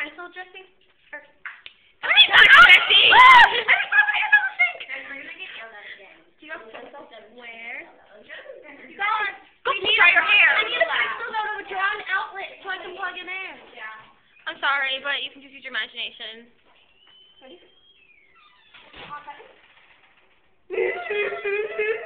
pencil dressing? Or... What are you dressing? Do you have a pencil? Where? Go try your hair. I need a pencil though to draw an outlet so I can plug it in. Yeah. I'm sorry, but you can just use your imagination. Ready?